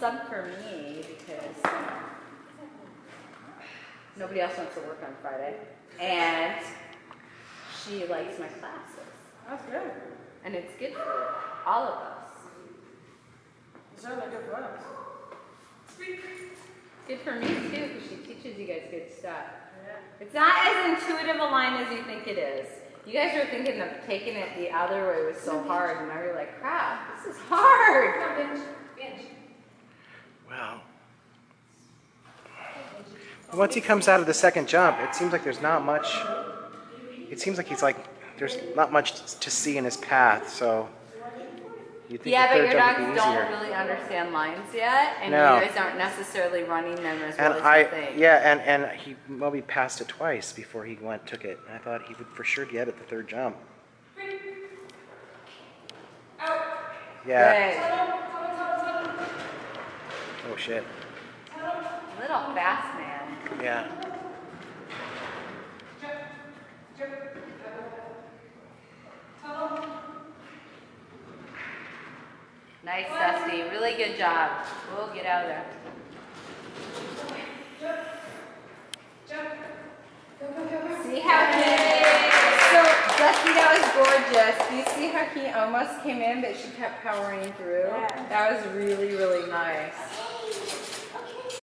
sub for me because nobody else wants to work on Friday. And she likes my classes. That's good. And it's good for all of us. It's certainly good for us. Good for me too, because she teaches you guys good stuff. Yeah. It's not as intuitive a line as you think it is. You guys were thinking of taking it the other way was so hard, and now you're like, crap, this is hard. Wow. Once he comes out of the second jump, it seems like there's not much. It seems like there's not much to see in his path, so you think yeah, the but third your jump dogs would be easier. don't really understand lines yet, and No. you guys aren't necessarily running them as And well as you think. yeah, and he Moby passed it twice before he took it. I thought he would for sure get it the third jump. Yeah. Oh shit. Little fast man. Yeah. Nice, Dusty. Really good job. We'll get out of there. See how so Dusty, that was gorgeous. Do you see how he almost came in, but she kept powering through? Yeah. That was really, really nice.